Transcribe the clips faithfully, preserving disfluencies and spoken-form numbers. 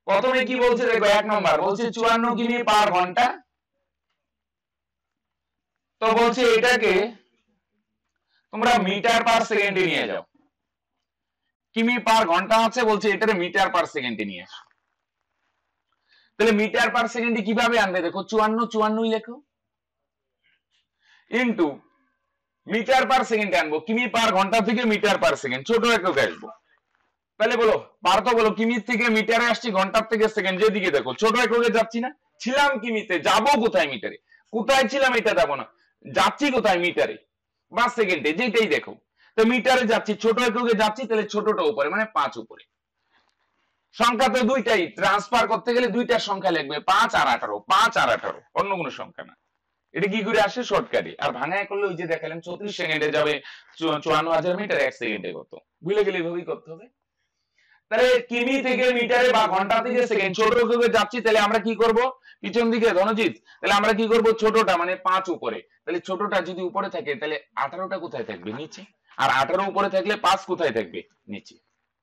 প্রথমে কি বলছে দেখো, এক নম্বর বলছে চুয়ান্ন কিমি পার ঘন্টা। তো বলছে এটাকে তোমরা মিটার পার সেকেন্ডে নিয়ে যাও। কিমি পার ঘন্টা আছে, বলছে এটারে মিটার পার সেকেন্ডে নিয়ে আসো। তাহলে মিটার পার সেকেন্ডে কিভাবে আনবে দেখো, চুয়ান্ন চুয়ান্নই লেখো ইন্টু মিটার পার সেকেন্ডে আনবো, কিমি পার ঘন্টা থেকে মিটার পার সেকেন্ড ছোট এককে আসবো। তাহলে বলো পার তো বলো, কিমির থেকে মিটারে আসছি, ঘন্টার থেকে সেকেন্ড, যেদিকে দেখো ছোট এককে যাচ্ছি না, ছিলাম কিমিতে, যাবো কোথায় মিটারে, কোথায় ছিলাম এটা যাবো না, যাচ্ছি কোথায় মিটারে বা সেকেন্ডে, যেটাই দেখো। তো মিটারে যাচ্ছি, ছোট এককে যাচ্ছি, তাহলে ছোটটা উপরে মানে পাঁচ উপরে। সংখ্যা তো দুইটাই, ট্রান্সফার করতে গেলে দুইটার সংখ্যা লিখবে, পাঁচ আর আঠারো, পাঁচ আর আঠারো, অন্য কোনো সংখ্যা না। এটা কি করে আসে, শর্টকাটে। আর ভাঙায় করলে ওই যে দেখালাম চৌত্রিশ সেকেন্ডে যাবে চুয়ান্ন হাজার মিটার, এক সেকেন্ডে কত, ভুলে গেলে এভাবেই করতে হবে। তাহলে কিমি থেকে মিটারে বা ঘন্টা থেকে সেকেন্ড ছোট এককে যাচ্ছি, তাহলে আমরা কি করব, পিছন দিকে ধনজিৎ, তাহলে আমরা কি করব, ছোটটা মানে পাঁচ উপরে, তাহলে ছোটটা যদি উপরে থাকে তাহলে আঠারোটা কোথায় থাকবে, নিচে, আর আঠারো উপরে থাকলে পাঁচ কোথায় থাকবে, নিচে।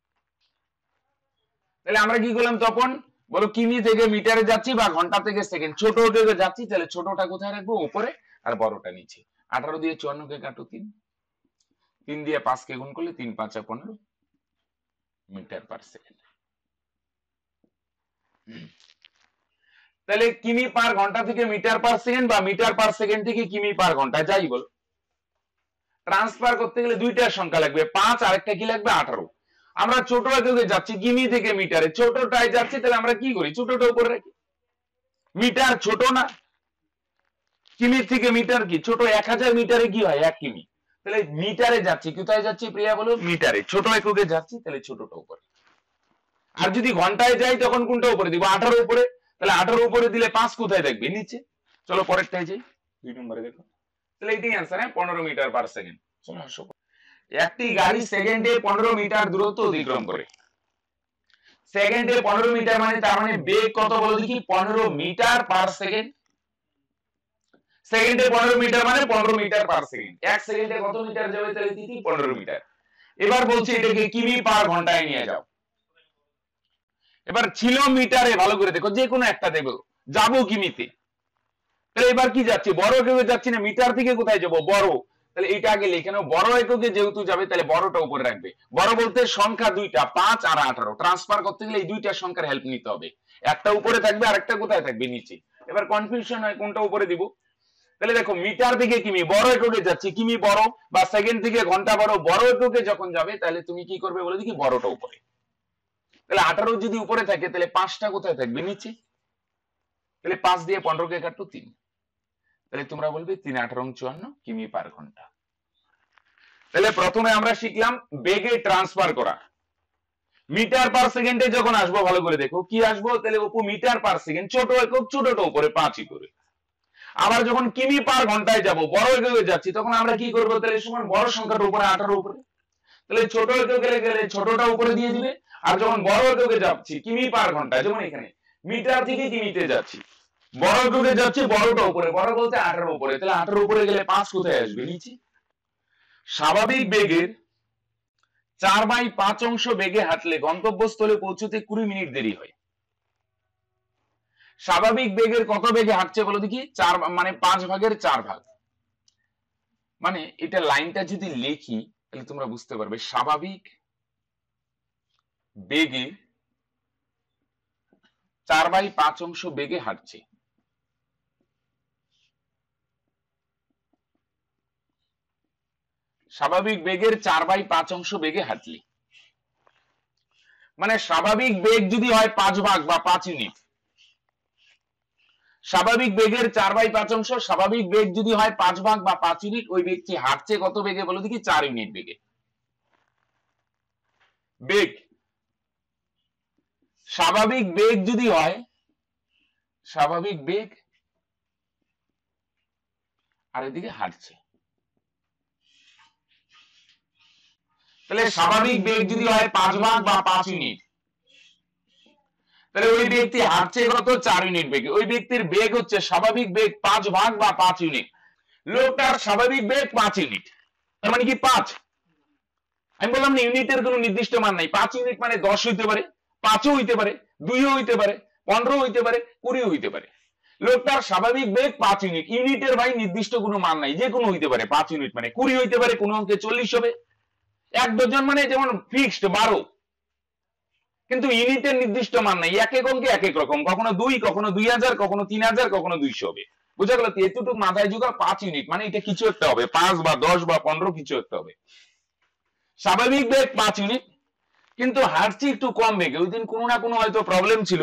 তাহলে আমরা কি করলাম তখন, বলো কিমি থেকে মিটারে যাচ্ছি বা ঘন্টা থেকে সেকেন্ড ছোট এককে যাচ্ছি, তাহলে ছোটটা কোথায় রাখবো, উপরে, আর বড়টা নিচে। আঠারো দিয়ে চুয়ান্নকে কাটো তিন, তিন দিয়ে পাঁচকে গুণ করলে তিন পাঁচা পনেরো মিটার পার সেকেন্ড। তাহলে কিমি পার ঘন্টা থেকে মিটার পার সেকেন্ড বা মিটার পার সেকেন্ড থেকে কিমি পার ঘন্টা, যাই বল, ট্রান্সফার করতে গেলে দুইটার সংখ্যা লাগবে, পাঁচ আর একটা কি লাগবে, আঠারো। আমরা ছোট এককে যাচ্ছি কিমি থেকে মিটারে, ছোটটায় যাচ্ছি, তাহলে আমরা কি করি, ছোটটা উপরে রাখি। মিটার ছোট না, কিমির থেকে মিটার কি ছোট, এক হাজার মিটারে কি হয়, এক কিমি। তাহলে মিটারে যাচ্ছি, কোথায় যাচ্ছি প্রিয়া বলো, মিটারে, ছোট এককে যাচ্ছি, তাহলে ছোটটা উপরে। আর যদি ঘন্টায় যাই তখন কোনটা উপরে দিব, আঠারো উপরে, তাহলে আঠারো উপরে দিলে পাঁচ কোথায় থাকবে, নিচে। চলো পরেরটায় যাই, দুই নম্বরে দেখো, তাহলে এটাই অ্যান্সার, হ্যাঁ, পনেরো মিটার পার সেকেন্ড। চলো আসো, একটি গাড়ি সেকেন্ডে পনেরো মিটার দূরত্ব অতিক্রম করে। সেকেন্ডে পনেরো মিটার মানে তার মানে বেগ কত বলো দেখি, পনেরো মিটার পার সেকেন্ড। সেকেন্ডে পনেরো মিটার মানে পনেরো মিটার পার সেকেন্ড, এক সেকেন্ডে কত মিটার যাবে, তাহলে তিতি পনেরো মিটার। এবার বলছি এটাকে কিমি পার ঘন্টায় নিয়ে যাও। এবার ছিল মিটারে, ভালো করে দেখো, যে কোনো একটা দেবো, যাবো কিমিতে, তাহলে এবার কি যাচ্ছি, বড় এককে যাচ্ছি না, মিটার থেকে কোথায় যাবো, বড়, তাহলে এটা আগে লিখে নাও, বড় এককে যেহেতু যাবে তাহলে বড়টা উপরে রাখবে। বড় বলতে সংখ্যা দুইটা, পাঁচ আর আঠারো, ট্রান্সফার করতে গেলে এই দুইটা সংখ্যার হেল্প নিতে হবে, একটা উপরে থাকবে আর একটা কোথায় থাকবে, নিচে। এবার কনফিউশন হয় কোনটা উপরে দিব। তাহলে দেখো মিটার থেকে কিমি, বড় এককে যাচ্ছে, কিমি বড়, বা সেকেন্ড থেকে ঘন্টা বড়, বড় এককে যখন যাবে তাহলে তুমি কি করবে বলে দেখি, বড়টা উপরে। তাহলে আঠারো যদি উপরে থাকে তাহলে পাঁচটা কোথায় থাকবে, নিচে। তাহলে পাঁচ দিয়ে পনেরোকে কাটো তিন, তাহলে তোমরা বলবে তিন আঠারো চুয়ান্ন কিমি পার ঘন্টা। তাহলে প্রথমে আমরা শিখলাম বেগে ট্রান্সফার করা। মিটার পার সেকেন্ডে যখন আসবো ভালো করে দেখো কি আসবো, তাহলে অপু মিটার পার সেকেন্ড, ছোট একক ছোটটা উপরে, পাঁচই করে। আবার যখন কিমি পার ঘন্টায় যাব, বড় এককে যাচ্ছি, তখন আমরা কি করবো, তাহলে সমান বড় সংখ্যাটা উপরে, আঠারো উপরে, তাহলে ছোট এককে গেলে ছোটটা উপরে দিয়ে দিবে। আর যখন বড় এককে যাচ্ছি কিমি পার ঘন্টায়, যেমন এখানে মিটার থেকে কিমিতে যাচ্ছি, বড় এককে যাচ্ছি, বড়টা উপরে, বড় বলতে আঠারো উপরে, তাহলে আঠারো উপরে গেলে পাঁচ কোথায় আসবে, নিচে। স্বাভাবিক বেগের চার বাই পাঁচ অংশ বেগে হাঁটলে গন্তব্যস্থলে পৌঁছতে কুড়ি মিনিট দেরি হয়। স্বাভাবিক বেগের কত বেগে হাঁটছে বলো দেখি, চার মানে পাঁচ ভাগের চার ভাগ। মানে এটা লাইনটা যদি লিখি তাহলে তোমরা বুঝতে পারবে, স্বাভাবিক বেগে চার বাই পাঁচ অংশ বেগে হাঁটছে। স্বাভাবিক বেগের চার বাই পাঁচ অংশ বেগে হাঁটলি, মানে স্বাভাবিক বেগ যদি হয় পাঁচ ভাগ বা পাঁচ ইউনিট, স্বাভাবিক বেগের চার বাই পাঁচ অংশ, স্বাভাবিক বেগ যদি হয় পাঁচ ভাগ বা পাঁচ ইউনিট, ওই ব্যক্তি হাঁটছে কত বেগে বলো দেখি, চার ইউনিট বেগে। বেগ স্বাভাবিক বেগ যদি হয়, স্বাভাবিক বেগ আর এদিকে হাঁটছে, তাহলে স্বাভাবিক বেগ যদি হয় পাঁচ ভাগ বা পাঁচ ইউনিট, তাহলে ওই ব্যক্তি হাঁটছে কত, চার ইউনিট বেগে। ওই ব্যক্তির বেগ হচ্ছে স্বাভাবিক বেগ পাঁচ ভাগ বা পাঁচ ইউনিট, লোকটার স্বাভাবিক বেগ পাঁচ ইউনিট, তার মানে কি পাঁচ। আমি বললাম না ইউনিটের কোনো নির্দিষ্ট মান নাই, পাঁচ ইউনিট মানে দশ হইতে পারে, পাঁচও হইতে পারে, দুইও হইতে পারে, পনেরো হইতে পারে, কুড়িও হইতে পারে। লোকটার স্বাভাবিক বেগ পাঁচ ইউনিট, ইউনিটের ভাই নির্দিষ্ট কোনো মান নাই, যে কোনো হইতে পারে। পাঁচ ইউনিট মানে কুড়ি হইতে পারে, কোনো অঙ্কে চল্লিশ হবে, এক ডজন মানে যেমন ফিক্সড বারো, কিন্তু ইউনিটের নির্দিষ্ট মান নাই, এক এক অঙ্কে এক এক রকম, কখনো দুই, কখনো দুই হাজার, কখনো তিন হাজার, কখনো দুইশো হবে। বুঝা গেল? এতটুকু মাথায় যুগা পাঁচ ইউনিট মানে এটা কিছু একটা হবে, পাঁচ বা দশ বা পনেরো কিছু একটা হবে। স্বাভাবিক বেগ পাঁচ ইউনিট, কিন্তু হাঁটছি একটু কম বেগে। ওই দিন কোনো না কোনো হয়তো প্রবলেম ছিল,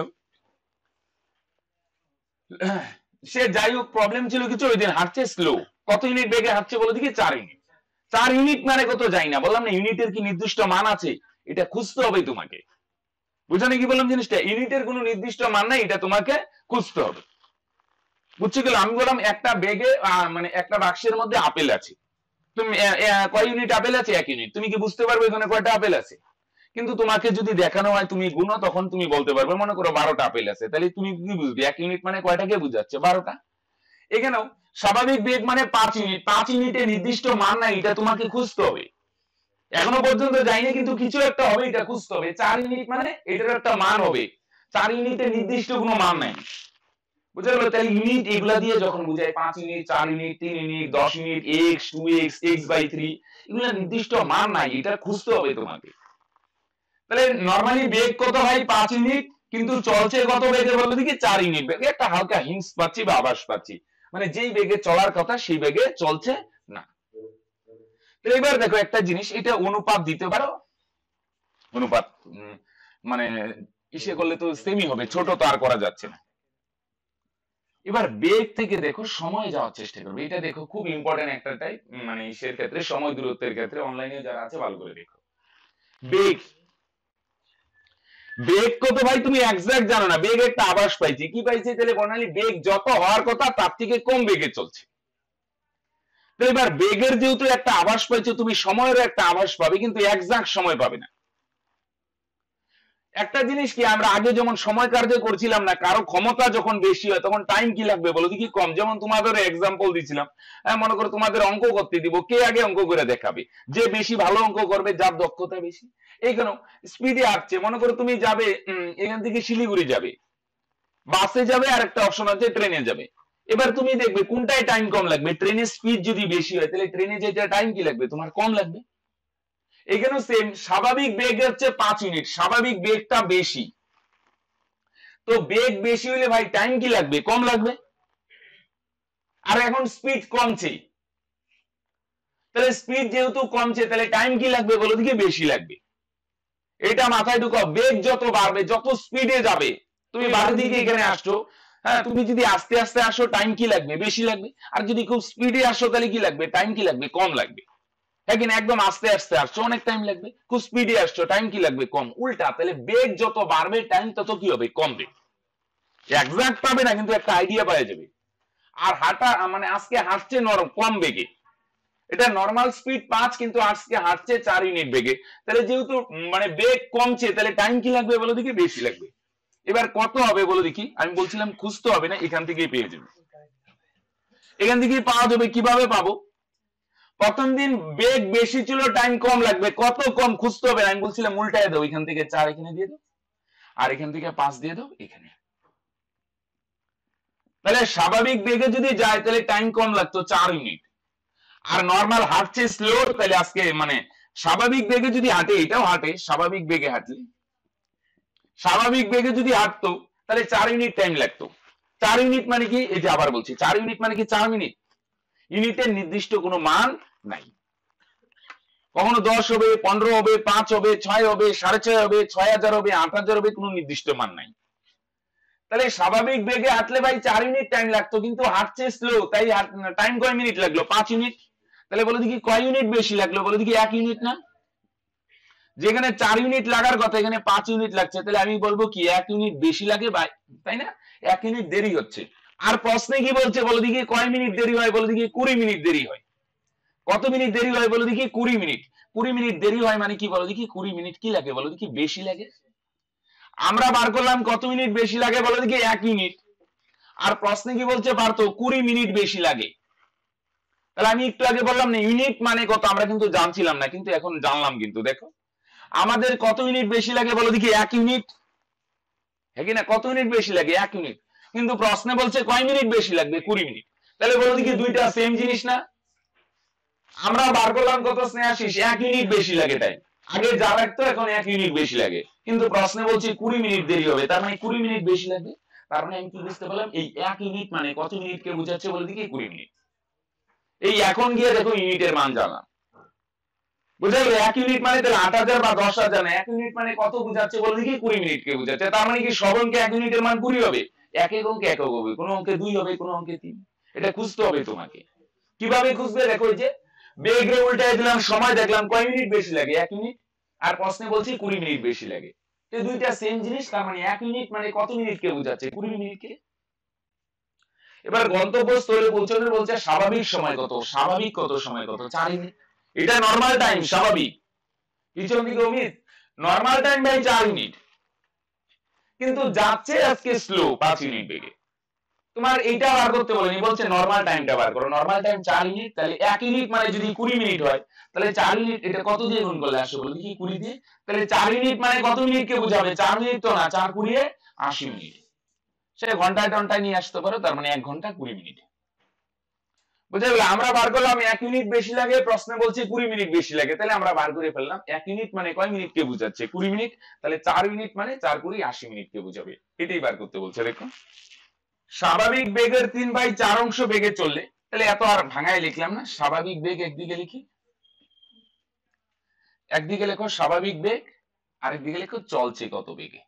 সে যাই হোক প্রবলেম ছিল কিছু, ওই দিন হাঁটছে স্লো। কত ইউনিট বেগে হাঁটছে বলো দেখি? চার ইউনিট। চার ইউনিট মানে কত যাই না, বললাম না ইউনিটের কি নির্দিষ্ট মান আছে, এটা খুঁজতে হবে তোমাকে। বুঝানো কি বললাম জিনিসটা? ইউনিটের কোনো নির্দিষ্ট মান নাই, এটা তোমাকে খুঁজতে হবে। বুঝছো গেল? আমি বললাম একটা বেগে মানে একটা বাক্সের মধ্যে আপেল আছে, তুমি কয় ইউনিট আপেল আছে? এক ইউনিট। তুমি কি বুঝতে পারবে এখানে কয়টা আপেল আছে? কিন্তু তোমাকে যদি দেখানো হয় তুমি গুণো, তখন তুমি বলতে পারবে। মনে করো বারোটা আপেল আছে, তাহলে তুমি কি বুঝবে এক ইউনিট মানে কয়টাকে বুঝাচ্ছে? বারোটা। এখানেও স্বাভাবিক বেগ মানে পাঁচ ইউনিট, পাঁচ ইউনিটের নির্দিষ্ট মান নাই, এটা তোমাকে খুঁজতে হবে। এখনো পর্যন্ত যাইনি, কিন্তু কিছু একটা হবে, এটা খুঁজতে হবে। চার ইউনিট মানে এটার একটা মান হবে, চার ইউনিটের নির্দিষ্ট কোনো মান নাই। বুঝা গেল? তাহলে ইউনিট এগুলা দিয়ে যখন বুঝায় পাঁচ ইউনিট, চার ইউনিট, তিন ইউনিট, দশ unit, x, two x, x by three, এগুলা নির্দিষ্ট মান নাই, এটা খুঁজতে হবে তোমাকে। তাহলে নরমালি বেগ কত হয়? পাঁচ ইউনিট, কিন্তু চলছে কত বেগে বলো দেখি? চার ইউনিট বেগে। একটা হালকা হিংস পাচ্ছি বা আভাস পাচ্ছি, মানে যেই বেগে চলার কথা সেই বেগে চলছে না। এবার দেখো একটা জিনিস, এটা অনুপাত দিতে পারো, অনুপাত মানে ইসে করলে তো সেমই হবে, ছোট তো আর করা যাচ্ছে না। এবার বেগ থেকে দেখো সময় যাওয়ার চেষ্টা করবে। এটা দেখো খুব ইম্পর্টেন্ট একটা টাইপ, মানে ইসের ক্ষেত্রে, সময় দূরত্বের ক্ষেত্রে। অনলাইনে যারা আছে ভালো করে দেখো। বেগ, বেগ কত ভাই তুমি এক্সাক্ট জানো না, বেগ একটা আভাস পাইছি। কি পাইছি? তাহলে বর্ণালী বেগ যত হওয়ার কথা তার থেকে কম বেগে চলছে। তো এবার বেগের যেহেতু একটা আভাস পাইছো, তুমি সময়ের একটা আভাস পাবে, কিন্তু এক্সাক্ট সময় পাবে না। একটা জিনিস কি, আমরা আগে যেমন সময় কার্য করছিলাম না, কারো ক্ষমতা যখন বেশি হয় তখন টাইম কি লাগবে বলো দেখি? কম। যেমন তোমাদের এক্সাম্পল দিছিলাম, মনে করো তোমাদের অঙ্ক করতে দিব, কে আগে অঙ্ক করে দেখাবে? যে বেশি ভালো অঙ্ক করবে, যার দক্ষতা বেশি। এইখানেও স্পিডে আসছে, মনে করো তুমি যাবে এখান থেকে শিলিগুড়ি যাবে, বাসে যাবে, আর একটা অপশন আছে ট্রেনে যাবে। এবার তুমি দেখবে কোনটায় টাইম কম লাগবে। ট্রেনের স্পিড যদি বেশি হয়, তাহলে ট্রেনে যেটা টাইম কি লাগবে? তোমার কম লাগবে। এখানেও সেম, স্বাভাবিক বেগ হচ্ছে পাঁচ ইউনিট, স্বাভাবিক বেগটা বেশি, তো বেগ বেশি হলে ভাই টাইম কি লাগবে? কম লাগবে। আর এখন স্পিড কমছে, তাহলে স্পিড যেহেতু কমছে, তাহলে টাইম কি লাগবে বলো দেখি? বেশি লাগবে। এটা মাথায় ঢুকাও। বেগ যত বাড়বে, যত স্পিডে যাবে, তুমি বাড়ির দিকে এখানে আসছো, হ্যাঁ, তুমি যদি আস্তে আস্তে আসো টাইম কি লাগবে? বেশি লাগবে। আর যদি খুব স্পিডে আসো তাহলে কি লাগবে? টাইম কি লাগবে? কম লাগবে। হ্যাঁ, একদম আস্তে আস্তে আসছো অনেক টাইম লাগবে, খুব স্পিডে আসছো টাইম কি লাগবে? কম। উল্টা, তাহলে বেগ যত বাড়বে টাইম তত কি হবে? কমবে। এক্সাক্ট পাবে না, কিন্তু একটা আইডিয়া পাওয়া যাবে। আর হাঁটা মানে আজকে হাঁটছে নরম কম বেগে, এটা নর্মাল স্পিড পাঁচ, কিন্তু আজকে হাঁটছে চার ইউনিট বেগে, তাহলে যেহেতু মানে বেগ কমছে, তাহলে টাইম কি লাগবে বলো দেখি? বেশি লাগবে। এবার কত হবে বলো দেখি? আমি বলছিলাম খুঁজতে হবে না, এখান থেকেই পেয়ে যাবে। এখান থেকেই পাওয়া যাবে। কিভাবে পাবো? প্রথম দিন বেগ বেশি ছিল, টাইম কম লাগবে। কত কম খুঁজতে হবে, আমি বলছিলাম উল্টায় দাও, এখান থেকে চার এখানে দিয়ে দাও, আর এখান থেকে পাঁচ দিয়ে দাও এখানে। তাহলে স্বাভাবিক বেগে যদি যায় তাহলে টাইম কম লাগতো চার ইউনিট, আর নর্মাল হাঁটছে স্লো, তাহলে আজকে মানে স্বাভাবিক বেগে যদি হাঁটে, এটাও হাঁটে স্বাভাবিক বেগে হাঁটলে, স্বাভাবিক বেগে যদি হাঁটতো তাহলে চার ইউনিট টাইম লাগতো। চার ইউনিট মানে কি? এই যে আবার বলছি, চার ইউনিট মানে কি? চার মিনিট। ইউনিটের নির্দিষ্ট কোনো মান নাই, কখনো দশ হবে, পনেরো হবে, পাঁচ হবে, ছয় হবে, সাড়ে ছয় হবে, ছয় হাজার হবে, আট হাজার হবে, কোনো নির্দিষ্ট মান নাই। তাহলে স্বাভাবিক বেগে হাঁটলে ভাই চার ইউনিট টাইম লাগতো, কিন্তু হাঁটছে স্লো, তাই টাইম কয় মিনিট লাগলো? পাঁচ ইউনিট। তাহলে বলো দেখি কয় ইউনিট বেশি লাগলো বলো দেখি? এক ইউনিট না? যেখানে চার ইউনিট লাগার কথা এখানে পাঁচ ইউনিট লাগছে, তাহলে আমি বলবো কি এক ইউনিট বেশি লাগে ভাই, তাই না? এক ইউনিট দেরি হচ্ছে। আর প্রশ্নে কি বলছে বলো দেখি? কয় মিনিট দেরি হয় বলো দেখি? কুড়ি মিনিট দেরি হয়। কত মিনিট দেরি হয় বলো দেখি? কুড়ি মিনিট। কুড়ি মিনিট দেরি হয় মানে কি বলো দেখি? কুড়ি মিনিট কি লাগে বলো দেখি? বেশি লাগে। আমরা বার করলাম কত মিনিট বেশি লাগে বলো দেখি? এক ইউনিট। আর প্রশ্নে কি বলছে পারতো? কুড়ি মিনিট বেশি লাগে। তাহলে আমি একটু আগে বললাম না ইউনিট মানে কত, আমরা কিন্তু জানছিলাম না, কিন্তু এখন জানলাম। কিন্তু দেখো আমাদের কত মিনিট বেশি লাগে বলো দেখি? এক ইউনিট। হ্যাঁ কি না? কত মিনিট বেশি লাগে? এক মিনিট। কিন্তু প্রশ্নে বলছে কয় মিনিট বেশি লাগবে? কুড়ি মিনিট। তাহলে বলো দেখি দুইটা সেম জিনিস না? আমরা বার করলাম কত স্নেহাশিস, এক মিনিট বেশি লাগে টাইম। আগে যা লাগতো এখন এক মিনিট বেশি লাগে, কিন্তু প্রশ্নে বলছে কুড়ি মিনিট দেরি হবে, তার মানে কুড়ি মিনিট বেশি লাগবে। তার মানে আমি কি বুঝতে পারলাম? এই এক ইউনিট মানে কত মিনিটকে বোঝাচ্ছে বলে দেখি? কুড়ি মিনিট। এই এখন গিয়ে দেখো ইউনিটের মান জানলাম, বুঝা গেল? এক ইউনিট মানে তাহলে আট হাজার বা দশ হাজার না, এক ইউনিট মানে কত বোঝাচ্ছে বলে দেখি? কুড়ি মিনিটকে বোঝাচ্ছে। তার মানে কি সব অঙ্কে এক ইউনিটের মান কুড়ি হবে? এক এক অঙ্কে একক হবে, কোনো অঙ্কে দুই হবে, কোনো অঙ্কে তিন। এটা খুঁজতে হবে তোমাকে। কিভাবে খুঁজবে? দেখো এই যে বেগ রে উল্টায় দিলাম, সময় দেখলাম কয় মিনিট বেশি লাগে? এক মিনিট। আর প্রশ্নে বলছি কুড়ি মিনিট বেশি লাগে। এই দুইটা সেম জিনিস, তার মানে এক মিনিট মানে কত মিনিটকে বোঝাচ্ছে? কুড়ি মিনিটকে। এবার গন্তব্যস্থলে পৌঁছানোর বলছে স্বাভাবিক সময় কত? স্বাভাবিক কত সময় কত? চার মিনিট। এটা নরমাল টাইম, স্বাভাবিক। পিছন দিকে অমিত, নরমাল টাইম বাই চার মিনিট, কিন্তু যাচ্ছে আজকে স্লো পাঁচ মিনিট বেগে। তোমার এইটা বার করতে বলেনি, বলছে নরমাল টাইমটা বার করো। নরমাল টাইম চার মিনিট, তাহলে এক ইউনিট মানে যদি কুড়ি মিনিট হয়, তাহলে চার মিনিট এটা কত দিয়ে গুণ করলে আসে বলো দেখি? কুড়ি দিয়ে। তাহলে চার ইউনিট মানে কত মিনিটকে বোঝাবে? চার মিনিট তো না, চার কুড়িয়ে আশি মিনিট। সে ঘন্টায় টন্টায় নিয়ে আসতে পারো, তার মানে এক ঘন্টা কুড়ি মিনিট। বুঝা গেল? আমরা বার করলাম এক ইউনিট বেশি লাগে, প্রশ্নে বলছে কুড়ি মিনিট বেশি লাগে, তাহলে আমরা বার করে ফেললাম এক ইউনিট মানে কয় মিনিটকে বোঝাচ্ছে? কুড়ি মিনিট। তাহলে চার ইউনিট মানে চার কুড়ি আশি মিনিটকে বোঝাবে। এটাই বার করতে বলছে। দেখো স্বাভাবিক বেগের তিন বাই চার অংশ বেগে চললে, তাহলে এত আর ভাঙায় লিখলাম না। স্বাভাবিক বেগ একদিকে লিখি, একদিকে লেখো স্বাভাবিক বেগ, আরেকদিকে লেখো চলছে কত বেগে।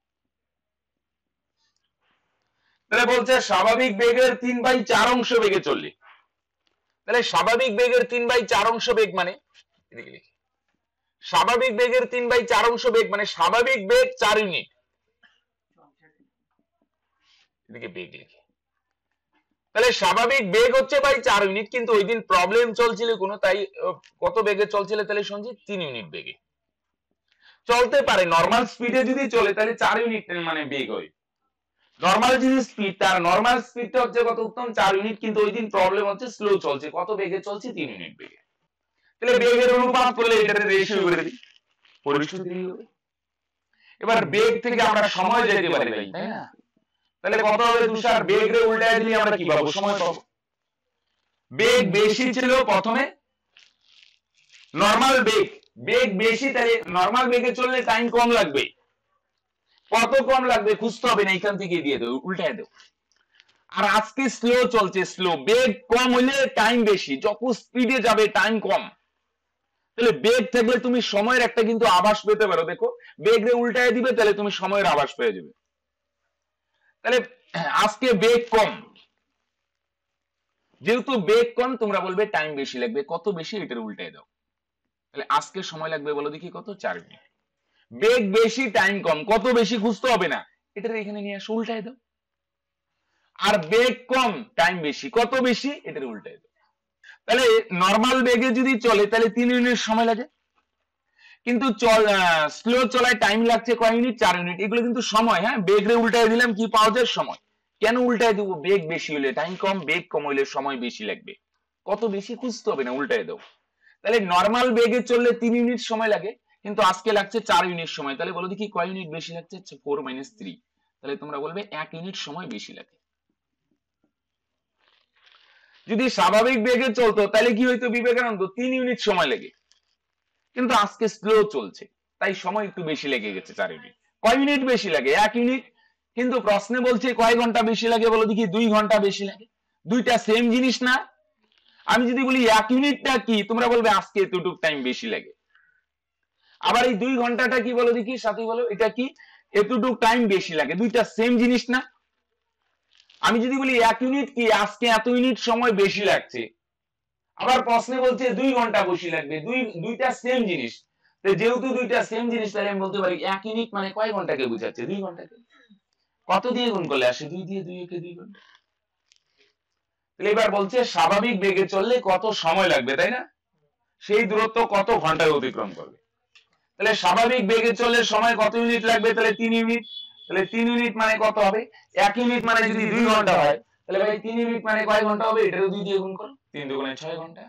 তাহলে বলছে স্বাভাবিক বেগের তিন বাই চার অংশ বেগে চললে, তাহলে স্বাভাবিক বেগের তিন বাই চার অংশ বেগ মানে এদিকে লিখি, স্বাভাবিক বেগের তিন বাই চার অংশ বেগ মানে স্বাভাবিক বেগ চার ইউনিট, এদিকে বেগ লিখি। তাহলে স্বাভাবিক বেগ হচ্ছে বাই চার ইউনিট, কিন্তু ওই দিন প্রবলেম চলছিল কোনো, তাই কত বেগে চলছিল? তাহলে সঞ্জিত তিন ইউনিট বেগে চলতে পারে। নর্মাল স্পিডে যদি চলে তাহলে চার ইউনিট মানে বেগ হয়। নর্মাল যদি স্পিড, তার নর্মাল স্পিডটা হচ্ছে কত? উত্তম চার ইউনিট, কিন্তু ওই দিন প্রবলেম হচ্ছে স্লো চলছে। কত বেগে চলছে? তিন ইউনিট বেগে। তাহলে বেগের অনুপাত করলে এটাতে রেশিও করে দিই, পরিস্থিতি হবে। এবার বেগ থেকে আমরা সময় যেতে পারি ভাই, তাই না? তাহলে কত হবে তুষার? বেগ রে উল্টায় দিলে আমরা কি পাবো? সময় পাবো। বেগ বেশি ছিল প্রথমে, নরমাল বেগ, বেগ বেশি, তাহলে নরমাল বেগে চললে টাইম কম লাগবে। কত কম লাগবে খুঁজতে হবে না, এখান থেকে দিয়ে দেবো, উল্টায় দেবো। আর আজকে স্লো চলছে, স্লো বেগ কম হলে টাইম বেশি, যত স্পিডে যাবে টাইম কম। তাহলে বেগ থাকলে তুমি সময়ের একটা কিন্তু আভাস পেতে পারো। দেখো বেগ রে উল্টায় দিবে, তাহলে তুমি সময়ের আভাস পেয়ে যাবে। তাহলে আজকে বেগ কম, যেহেতু বেগ কম তোমরা বলবে টাইম বেশি লাগবে। কত বেশি? এটার উল্টায় দাও। তাহলে আজকে সময় লাগবে বলো দেখি কত? চার মিনিট। বেগ বেশি টাইম কম, কত বেশি খুঁজতে হবে না, এটার এখানে নিয়ে আসো, উল্টায় দাও। আর বেগ কম টাইম বেশি, কত বেশি? এটার উল্টায় দাও। তাহলে নরমাল বেগে যদি চলে তাহলে তিন ইউনিট সময় লাগে, কিন্তু চল স্লো চলায় টাইম লাগছে কয় ইউনিট? চার ইউনিট। এগুলো কিন্তু সময়। হ্যাঁ, বেগ রে উল্টায় দিলাম, কি পাওয়া যায়? সময়। কেন উল্টায় দেবো? বেগ বেশি হলে টাইম কম, বেগ কম হলে সময় বেশি লাগবে। কত বেশি খুঁজতে হবে না, উল্টায় দাও। তাহলে নরমাল বেগে চললে তিন ইউনিট সময় লাগে, কিন্তু আজকে লাগছে চার ইউনিট সময়। তাহলে বলো দেখি কয় ইউনিট বেশি লাগছে? Four minus three. তাহলে তোমরা বলবে এক ইউনিট সময় বেশি লাগে। যদি স্বাভাবিক বেগে চলতো তাহলে কি হইতো বিবেকানন্দ? তিন ইউনিট সময় লাগে, কিন্তু আজকে স্লো চলছে তাই সময় একটু বেশি লেগে গেছে, চার ইউনিট। কয় মিনিট বেশি লাগে? এক ইউনিট, কিন্তু প্রশ্নে বলছে কয় ঘন্টা বেশি লাগে বলো দেখি? দুই ঘন্টা বেশি লাগে। দুইটা সেম জিনিস না? আমি যদি বলি এক ইউনিটটা কি, তোমরা বলবে আজকে এতটুক টাইম বেশি লাগে। আবার এই দুই ঘন্টাটা কি বলো দেখি? সাথে বলো এটা কি? এতটুক টাইম বেশি লাগে। দুইটা সেম জিনিস না? আমি যদি বলি এক ইউনিট কি, আজকে এত ইউনিট সময় বেশি লাগছে। আবার প্রশ্নে বলছে দুই ঘন্টা বেশি লাগবে, দুই দুইটা সেম জিনিস। যেহেতু দুইটা সেম জিনিস, তাহলে আমি বলতে পারি এক ইউনিট মানে কয় ঘন্টাকে বোঝাচ্ছে? দুই ঘন্টাকে। কত দিয়ে গুণ করলে আসে? দুই দিয়ে, দুই একে দুই ঘন্টা। তাহলে এবার বলছে স্বাভাবিক বেগে চললে কত সময় লাগবে, তাই না? সেই দূরত্ব কত ঘন্টায় অতিক্রম করবে। তাহলে স্বাভাবিক বেগে চললে সময় কত ইউনিট লাগবে? তাহলে তিন ইউনিট। তাহলে তিন ইউনিট মানে কত হবে? এক ইউনিট মানে যদি দুই ঘন্টা হয়, তাহলে ভাই তিন ইউনিট মানে কয় ঘন্টা হবে? এটারও দুই দিয়ে গুণ করো, তিন দুগুণে ছয় ঘন্টা।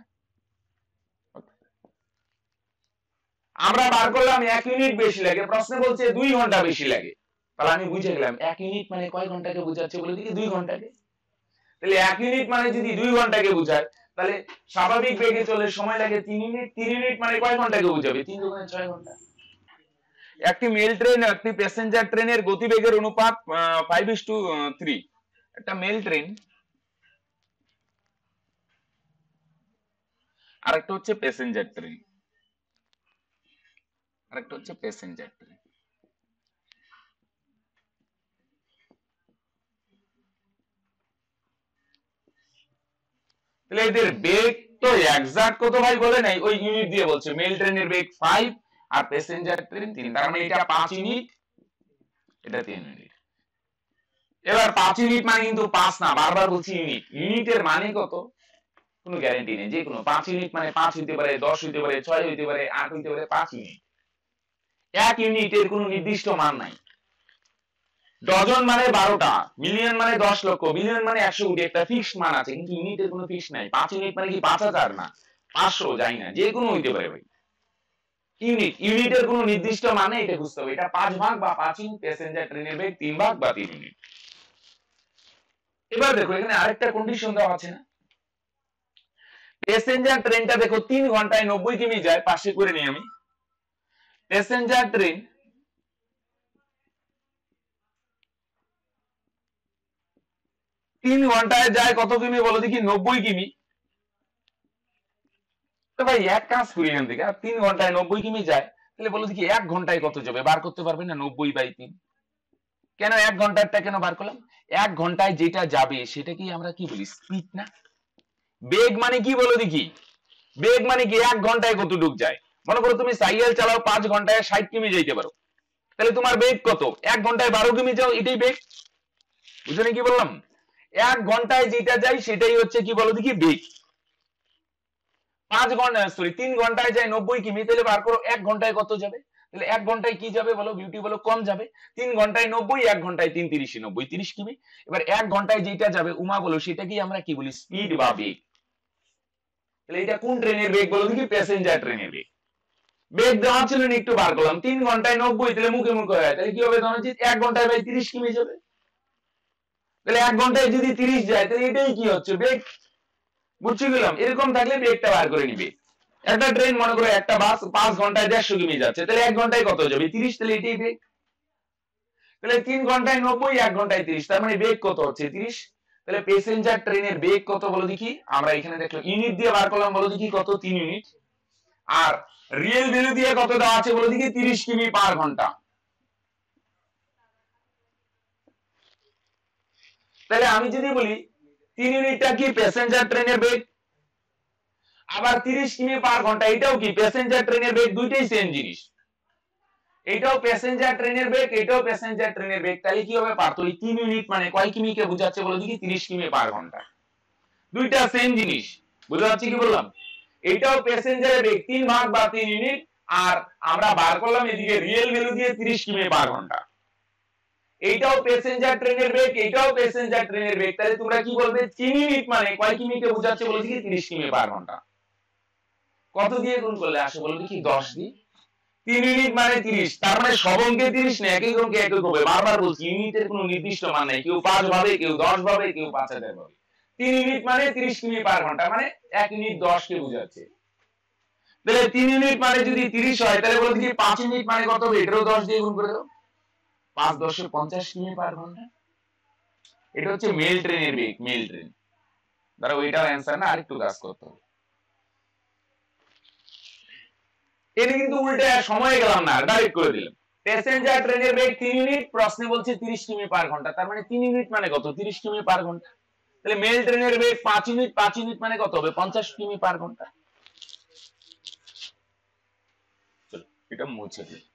আমরা বার করলাম এক ইউনিট বেশি লাগে, প্রশ্নে বলছে দুই ঘন্টা বেশি লাগে। তাহলে আমি বুঝে গেলাম এক ইউনিট মানে কয় ঘন্টাকে বোঝাচ্ছে বলে দেখি দুই ঘন্টাকে। তাহলে এক ইউনিট মানে যদি দুই ঘন্টাকে বোঝায় তাহলে স্বাভাবিক বেগে চলে সময় লাগে তিন ইউনিট, তিন ইউনিট মানে কয় ঘন্টাকে বোঝাবে? তিন দুগুণে ছয় ঘন্টা। একটি মেল ট্রেন একটি প্যাসেঞ্জার ট্রেনের গতিবেগের অনুপাত ফাইভ ইস টু থ্রি। একটা মেল ট্রেন আর একটা হচ্ছে প্যাসেঞ্জার ট্রেন, আর একটা হচ্ছে প্যাসেঞ্জার ট্রেন। তাহলে এদের বেগ তো এক্সাক্ট কত ভাই বলে নাই, ওই ইউনিট দিয়ে বলছে। মেল ট্রেনের বেগ ফাইভ আর প্যাসেঞ্জার ট্রেন তিন, তার মানে এটা পাঁচ ইউনিট, এটা তিন ইউনিট। এবার পাঁচ ইউনিট মানে কিন্তু পাঁচ না, বারবার বলছি ইউনিট। ইউনিটের মানে কত কোনো গ্যারান্টি নেই, যে কোনো পাঁচ ইউনিট মানে পাঁচ হইতে পারে, দশ হইতে পারে, ছয় হইতে পারে, আট হইতে পারে, পাঁচ ইউনিট। এক ইউনিটের কোনো নির্দিষ্ট মান নাই। ডজন মানে বারোটা, মিলিয়ন মানে দশ লক্ষ, বিলিয়ন মানে একশো কোটি, একটা ফিক্সড মান আছে, কিন্তু ইউনিটের কোনো ফিক্স নাই। পাঁচ ইউনিট মানে কি পাঁচ হাজার না পাঁচশো, যাই না, যে কোনো হইতে পারে ভাই। ইউনিট ইউনিটের কোনো নির্দিষ্ট মানে এটা বুঝতে হবে, এটা পাঁচ ভাগ বা পাঁচ ইউনিট, প্যাসেঞ্জার ট্রেনের বেগ তিন ভাগ বা তিন ইউনিট। এবার দেখো এখানে আরেকটা কন্ডিশন দেওয়া আছে না, প্যাসেঞ্জার ট্রেনটা দেখো তিন ঘন্টায় নব্বই কিমি যায়, পাশে করে নিই আমি। প্যাসেঞ্জার ট্রেন তিন ঘন্টায় যায় কত কিমি বলো দেখি? নব্বই কিমি। তো ভাই এক কাজ করি এখান থেকে, তিন ঘন্টায় নব্বই কিমি যায়, তাহলে বলো দেখি এক ঘন্টায় কত যাবে? বার করতে পারবে না? নব্বই বাই তিন। কেন এক ঘন্টারটা কেন বার করলাম? এক ঘন্টায় যেটা যাবে সেটা কি আমরা কি বলি? স্পিড না? বেগ মানে কি বলো দেখি? বেগ মানে কি এক ঘন্টায় কতটুক যায়? মনে করো তুমি সাইকেল চালাও পাঁচ ঘন্টায় ষাট কিমি যাইতে পারো, তাহলে তোমার বেগ কত? এক ঘন্টায় বারো কিমি যাও, এটাই বেগ। বুঝলে কি বললাম? এক ঘন্টায় যেটা যায় সেটাই হচ্ছে কি বলো দেখি বেগ। পাঁচ ঘন্টা সরি তিন ঘন্টায় যায় নব্বই কিমি, তাহলে বার করো এক ঘন্টায় কত যাবে? তাহলে এক ঘন্টায় কি যাবে বলো বিউটি, বলো কম যাবে। তিন ঘন্টায় নব্বই, এক ঘন্টায় তিন তিরিশে নব্বই, তিরিশ কিমি। এবার এক ঘন্টায় যেটা যাবে উমা বলো সেটাকে আমরা কি বলি? স্পিড বা বেগ। তাহলে এটা কোন ট্রেনের বেগ বলো দেখি? প্যাসেঞ্জার ট্রেনের বেগ। বেগ দেওয়া ছিল না, একটু বার করলাম, তিন ঘন্টায় নব্বই, তাহলে মুখে মুখে হয়, তাহলে কি হবে? ধরো এক ঘন্টায় ভাই তিরিশ কিমি যাবে, তাহলে এক ঘন্টায় যদি তিরিশ যায় তাহলে এটাই কি হচ্ছে? বেগ। বুঝছি গেলাম? এরকম থাকলে বেগটা বার করে নিবে। একটা ট্রেন মনে করো একটা বাস পাঁচ ঘন্টায় দেড়শো কিমি যাচ্ছে, তাহলে এক ঘন্টায় কত যাবে? তিরিশ, তাহলে এটাই বেগ। তাহলে তিন ঘন্টায় নব্বই, এক ঘন্টায় তিরিশ, তার মানে বেগ কত হচ্ছে? তিরিশ। তাহলে প্যাসেঞ্জার ট্রেনের বেগ কত বলো দেখি? আমরা এখানে দেখলো ইউনিট দিয়ে বার করলাম, বলো দেখি কত? তিন ইউনিট। আর রিয়েল ভ্যালু দিয়ে কত দেওয়া আছে বলো দেখি? তিরিশ কিমি পার ঘন্টা। তাহলে আমি যদি বলি তিন ইউনিটটা কি প্যাসেঞ্জার ট্রেনের বেগ, আবার তিরিশ কিমি পার ঘন্টা এটাও কি প্যাসেঞ্জার ট্রেনের বেগ, দুইটাই সেম জিনিস। এটাও প্যাসেঞ্জার ট্রেনের বেগ, এটাও প্যাসেঞ্জার ট্রেনের বেগ, তাহলে কি হবে? পারতো এই তিন ইউনিট মানে কয় কিমিকে বোঝাচ্ছে বলো দেখি? তিরিশ কিমি পার ঘন্টা। দুইটা সেম জিনিস, বুঝতে পারছি কি বললাম? এটাও প্যাসেঞ্জারের বেগ তিন ভাগ বা তিন ইউনিট, আর আমরা বার করলাম এদিকে রিয়েল ভ্যালু দিয়ে তিরিশ কিমি পার ঘন্টা। এইটাও প্যাসেঞ্জার ট্রেনের বেগ, এইটাও প্যাসেঞ্জার ট্রেনের বেগ, তাহলে তোমরা কি বলবে? তিন ইউনিট মানে কয় কিমিকে বোঝাচ্ছে বলো দেখি? তিরিশ কিমি পার ঘন্টা। কত দিয়ে গুণ করলে আসে বলো দেখি? দশ দিয়ে। তিন ইউনিট মানে তিরিশ, তার মানে সব অঙ্কে তিরিশ না, একই অঙ্কে একই হবে। বারবার বলছি ইউনিটের কোনো নির্দিষ্ট মান নেই, কেউ পাঁচ ভাবে, কেউ দশ ভাবে, কেউ পাঁচ হাজার ভাবে। তিন ইউনিট মানে তিরিশ কিমি পার ঘন্টা, মানে এক ইউনিট দশ কে বোঝাচ্ছে। তাহলে তিন ইউনিট মানে যদি তিরিশ হয়, তাহলে বলো দেখি পাঁচ ইউনিট মানে কত হবে? এটাও দশ দিয়ে গুণ করে দাও, পাঁচ দশে পঞ্চাশ কিমি পার ঘন্টা। এটা হচ্ছে মেল ট্রেনের বেগ, মেল ট্রেন। ধরো ওইটাও অ্যান্সার না, আরেকটু কাজ করতে হবে। এটা কিন্তু উল্টে সময় গেলাম না, ডাইরেক্ট করে দিলাম। প্যাসেঞ্জার ট্রেনের বেগ তিন ইউনিট, প্রশ্নে বলছে তিরিশ কিমি পার ঘন্টা, তার মানে তিন ইউনিট মানে কত? তিরিশ কিমি পার ঘন্টা। তাহলে মেল ট্রেনের বেগ পাঁচ ইউনিট, পাঁচ ইউনিট মানে কত হবে? পঞ্চাশ কিমি পার ঘন্টা। চলো এটা মুছে দিই।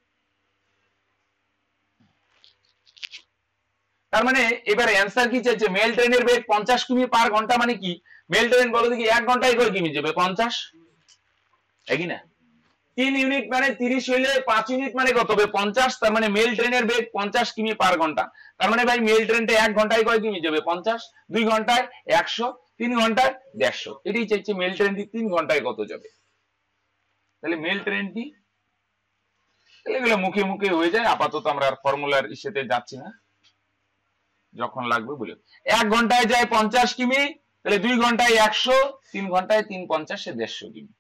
তার মানে এবারে অ্যান্সার কি চাইছে? মেল ট্রেনের বেগ পঞ্চাশ কিমি পার ঘন্টা মানে কি? মেল ট্রেন বলো দেখি এক ঘন্টায় কয় কিমি যাবে? পঞ্চাশ, একই না? তিন ইউনিট মানে তিরিশ হইলে পাঁচ ইউনিট মানে কত হবে? পঞ্চাশ, তার মানে মেল ট্রেনের বেগ পঞ্চাশ কিমি পার ঘন্টা। তার মানে ভাই মেল ট্রেনটা এক ঘন্টায় কয় কিমি যাবে? পঞ্চাশ, দুই ঘন্টায় একশো, তিন ঘন্টায় দেড়শো। এটাই চাইছে মেল ট্রেনটি তিন ঘন্টায় কত যাবে। তাহলে মেল ট্রেনটি এগুলো মুখে মুখে হয়ে যায়, আপাতত আমরা ফর্মুলার ইস্যুতে যাচ্ছি না, যখন লাগবে বলে। এক ঘন্টায় যায় পঞ্চাশ কিমি, তাহলে দুই ঘন্টায় একশো, তিন ঘন্টায় তিন পঞ্চাশে দেড়শো কিমি।